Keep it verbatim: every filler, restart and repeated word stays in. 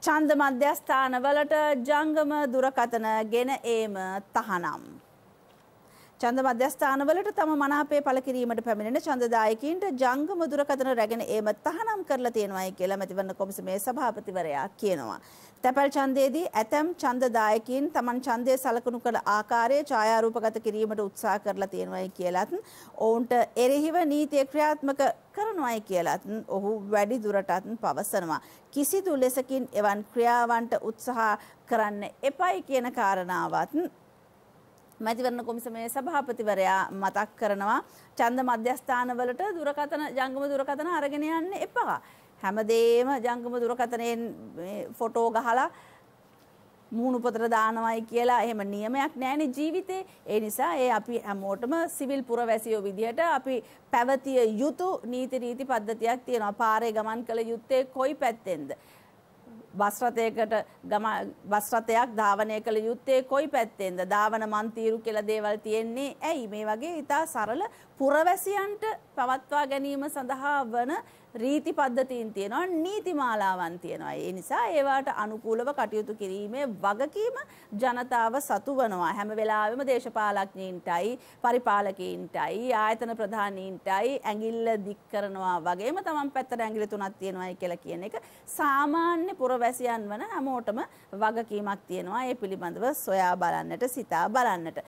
ඡන්ද මධ්‍යස්ථානවලට ජංගම දුරකථන ගෙන ඒම තහනම්. ඡන්ද මධ්‍යස්ථානවලට තම මනාපය පළ කිරීමට පැමිණෙන ඡන්දදායකයින්ට ජංගම දුරකථන රැගෙන ඒම තහනම් කරලා තියෙනවායි කියලා මැතිවරණ කොමිසමේ සභාපතිවරයා කියනවා. තැපැල් ඡන්දයේදී ඇතැම් ඡන්දදායකයින් තමන් ඡන්දය සලකනු කළ ආකාරය ඡායාරූපගත කිරීමට උත්සාහ කරලා තියෙනවායි කියලත් ඔවුන්ට එරෙහිව නීතිය ක්‍රියාත්මක කරනවායි කියලත් ඔහු වැඩි දුරටත් පවසනවා. කිසිදු ලෙසකින් එවන් ක්‍රියාවන්ට උත්සාහ කරන්න එපයි කියන කාරණාවත් මැතිවරණ කොමිසමේ සභාපතිවරයා මතක් කරනවා. ඡන්ද මධ්‍යස්ථානවලට දුරකථන ජංගම දුරකථන අරගෙන යන්න එපා. හැමදේම ජංගම දුරකථනයෙන් ෆොටෝ ගහලා මූණු පොතට දානවයි කියලා එහෙම නියමයක් නැහැනේ ජීවිතේ. ඒ නිසා ඒ අපි හැමෝටම සිවිල් පුරවැසියෝ විදිහට අපි පැවතිය යුතු නීති රීති පද්ධතියක් තියෙනවා. පාරේ ගමන් කළ යුත්තේ කොයි පැත්තෙන්ද? බස් රථයකට ගම බස් රථයක් ධාවනය කළ යුත්තේ කොයි පැත්තෙන්ද? ධාවන මන්තිරු කියලා දේවල් තියෙන්නේ ඇයි? මේ වගේ ඉතා සරල පුරවැසියන්ට පවත්වා ගැනීම සඳහා වන රීති පද්ධතීන් තියෙනවා, නීතිමාලාවන් තියෙනවා. ඒ නිසා ඒවට අනුකූලව කටයුතු කිරීමේ වගකීම ජනතාව සතු වනවා. හැම වෙලාවෙම දේශපාලඥයින්ටයි පරිපාලකයින්ටයි ආයතන ප්‍රධානීන්ටයි ඇඟිල්ල දික් කරනවා වගේම තමන් පැත්තට ඇඟිලි තුනක් තියෙනවායි කියලා කියන එක සාමාන්‍ය පුරවැසියන් වන හැමෝටම වගකීමක් තියෙනවා. ඒ පිළිබඳව සොයා බලන්නට, සිතා බලන්නට.